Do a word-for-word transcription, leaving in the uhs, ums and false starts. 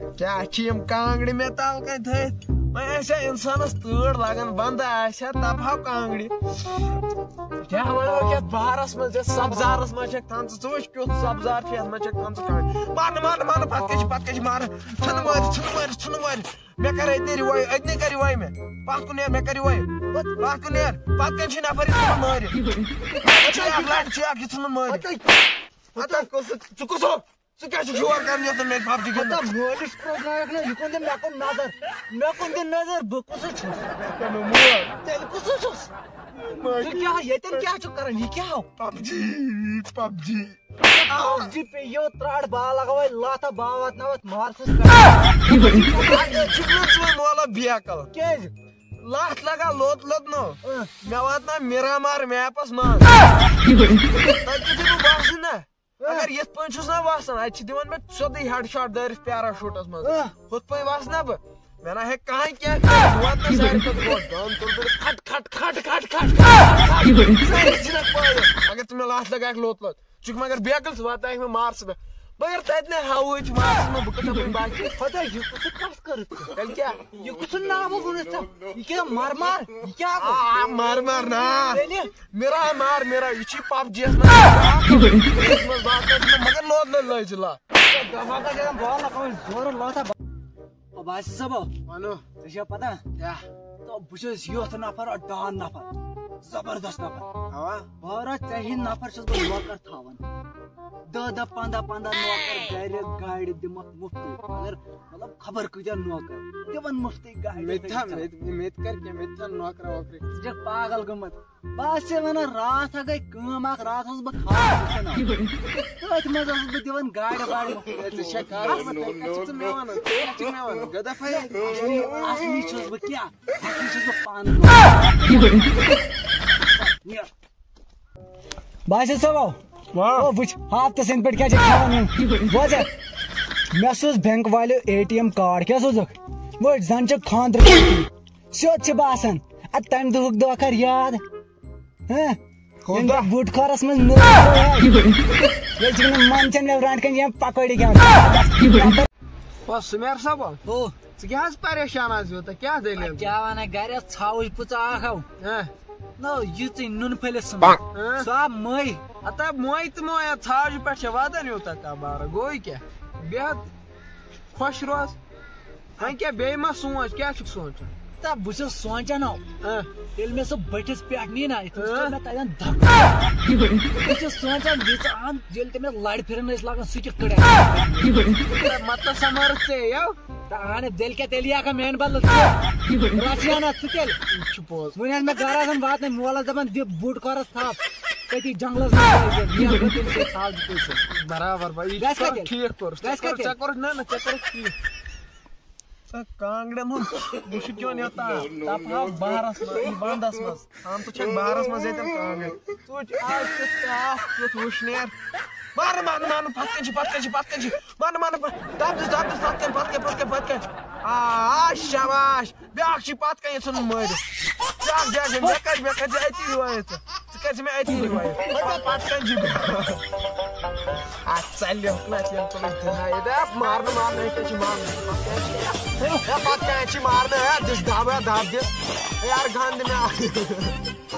کیا چیم کانگڑی میں تال کن تھت وے آسیا انسانس تۭر لگان بند آسیا دپہو کانگڑی کیا ونو یتھ بہارس مز یتھ سبزارس مز چھکھ تھان ژٕ وٕچھ کیُتھ سبزار چھُ یتھ مز چھکھ تھان ژٕ کانگڑی مارن مارن مارن پتہٕ کیٛاہ چھِ پتہٕ کیٛاہ چھِ مارن ژھٕنہٕ مٲرِتھ ژھٕنہٕ مٲرِتھ ژھٕنہٕ مٲرِتھ مےٚ کر اتنی رِوایو اتنی کر رِوایو مےٚ پتھ کُن نیر مےٚ کر رِوایو پتھ کُن نیر پتہٕ کَنہِ چھُ نفر یہِ ژھٕنُن مٲرِتھ چھُ اکھ لڑِ چھُ اکھ یہِ ژھٕنُن مٲرِتھ ژٕ کُس ہو ژٕ کیٛاہ چھُکھ یور کران یوٚتن مےٚ پب جی گِنٛدان مٲلِس ترٛوونایکھ نہٕ یہِ کُن دِ مےٚ کُن نظر مےٚ کُن دِ نظر بہٕ کُسُے چھُس تیٚلہِ کُسُے چھُس ژٕ کیٛاہ ییٚتٮ۪ن کیٛاہ چھُکھ کران یہِ کیٛاہ PUBG PUBG PUBG پیٚیو ترٛاٹ بال لگاوے لاتھ بال واتناوتھ مارسس ژٕ مولا بیکل کیٛازِ لتھ لگا لوٚت لوٚدنو مےٚ واتناو میرامار میپس منٛز تتہِ چھُس بہٕ باسان نا اگر یتھ پٲٹھۍ چھُس نا وسان اتہِ چھِ دِوان مےٚ سیوٚدُے ہیڈ شاٹ دٲرِتھ پیراشوٗٹس منٛز ہُتھ پٲٹھۍ وسنا بہٕ مےٚ نہ ہیٚکہِ کٕہٕنۍ کینٛہہ بہٕ واتناو ساروی کھۄتہٕ برونٛٹھ دن تُل بہٕ کھٹ کھٹ کھٹ کھٹ کھٹ سٲری ژھٕنکھ پٲیِتھ اگر ژٕ مےٚ لتھ لگایکھ لوٚت لوٚت ژٕ چھُکھ مگر بیکل ژٕ واتنایکھ مےٚ مارسس پٮ۪ٹھ مگر تتہِ نَے ہوہٕچ مارسس منٛز بہٕ کتھ دپہٕ باقٕے خۄدا یہِ کُس کتھ کٔرٕتھ ژٕ تیٚلہِ کیٛاہ یہِ کُس ناو ووٚنُتھ ژےٚ یہِ کیٛاہ مرمار یہِ کیٛاہ آ مار مار نا تیٚلہِ میرا مار میرا یہِ چھی پب جی یس منٛز واتناو مگر لوٚت لوٚت لٲج ژٕ لتھ دماغس دِوان بال لگاوٕنۍ زورٕ لاتھا باسہِ صٲبو ونو ژےٚ چھےٚ پتہ کیٛاہ بہٕ چھُس یُتھ نفر ڈان نفر زبردست نفر اوا بہرا ژےٚ ہِنٛدۍ نفر چھُس بہٕ نوکر تھاوان دہ دہ پندہ پندہ نوکر گرِ گاڑِ دِمکھ مُفتٕے مگر مطلب خبر کۭتیاہ نوکر دِوان مُفتٕے گاڑِ مےٚ تہِ تھا مےٚ تہِ کر کینٛہہ مےٚ تہِ تھا نوکرا ووکری ژٕ چھکھ پاگل گٔمٕژ بہٕ آسہٕ ژےٚ ونان راتھ ہا گٔے کٲم اکھ راتھ اوسُس بہٕ کھاد تٔتھۍ منٛز اوسُس بہٕ دِوان گاڑِ واڑِ ژٕ چھکھ ژٕ مےٚ ونان ژٕ کیٛاہ چھُکھ مےٚ ونان غدف ہے اصلی چھُس بہٕ کیٛاہ اصلی چھُس بہٕ پانہٕ باسہِ صٲبو وٕچھ ہفتس أنٛدۍ پٔٹھۍ کیٛاہ چھِ کھٮ۪وان یِم بوز مےٚ سوٗز بینک والیو اے ٹی ایم کارڈ کیٛاہ سوٗزُکھ وٕچھ زن چھِ خانٛدرٕ سیوٚد چھِ باسان ادٕ تمہِ دۄہُک دۄہ کر یاد بُٹ کھۄرس منٛز ییٚلہِ چھِ ونان منٛزچھن مےٚ برونٛٹھ کنہِ یِم پکوڑی کھٮ۪وان سُمیر صٲب ہو ژٕ کیٛاہ حظ پریشان آز یوٗتاہ کیٛاہ دٔلیٖل کیٛاہ ونان گرِ ٲس ژھاوٕج پٕژٕ اکھ ہو نو یِژٕے نُنہٕ پھٔلِس سُہ آو مٔے ہتا موے تہٕ موے ژھاوجہِ پٮ۪ٹھ چھےٚ واتان یوٗتاہ کبارٕ گوٚو کیٛاہ بیٚہہ خۄش روز وۄنۍ کیٛاہ بیٚیہِ ما سونٛچ کیٛاہ چھُکھ سونٛچان تہٕ بہٕ چھُس سونٛچان ہو ییٚلہِ مےٚ سُہ بٔٹھِس پٮ۪ٹھ نی نا مےٚ تتٮ۪ن دب بہٕ چھُس سونٛچان ییٖژاہ ان ییٚلہِ تٔمِس لڑِ پھِرن ٲسۍ لاگان سُہ کِتھ کٔٹھۍ مطلب سمارٕتھ ژےٚ یو اہن تیٚلہِ کیٛاہ تیٚلہِ یاکھا میانہِ بدلہٕ ژٕ رچھ انتھ ژٕ تیٚلہِ یہِ چھُ پوٚز وۄنۍ ٲسۍ مےٚ گرٕ آسان واتنٲوۍ مولس دپان دِ بُٹ کھۄرس تھپھ تٔتی جنگلس منٛز برابر بھائی ٹھیٖک کوٚرُتھ ژےٚ کوٚرُتھ نہ نہ ژےٚ کوٚرُتھ ٹھیٖک کانگڑٮ۪ن ہُنٛد بہٕ چھُکھ یِوان یوٚتان دپہو بہارس منٛز ونٛدس منٛز ہم ژٕ چھکھ بہارس منٛز ییٚتٮ۪ن کانگڑِ ژٕ وٕچھ آز کیُتھ تاپھ کیُتھ وٕشنیر مارن مارن مارن پتھ کَنۍ چھِ پتھ کَنۍ چھِ پتھ کَنۍ چھِ مارن مارن دب دِس دب دِس پتھ کَنۍ پتھ کَنۍ پتھ کَنۍ پتھ کَنۍ آ شاباش بیٛاکھ چھِ پتھ کَنۍ ژھٕنُن مٲرِتھ بیٛاکھ بیٛاکھ مےٚ کَر مےٚ کٔرۍ زِ أتی رِوایت ژٕ ژٕ کٔرۍ زِ مےٚ أتی رِوایت پتھ کَنۍ چھِ اتھ ژَلیوکھ نہ تیٚلہِ تُلُکھ دِنایہِ دپ مارنہٕ مارنہٕ ییٚتٮ۪ن چھِ مارنہٕ پتھ کَنۍ چھِ مارنہٕ ہے دِس دب ہے دب دِس یارٕ گنٛد مےٚ